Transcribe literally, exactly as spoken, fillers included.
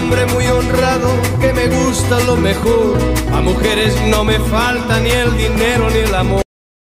hombre muy honrado que me gusta lo mejor. A mujeres no me falta ni el dinero ni el amor.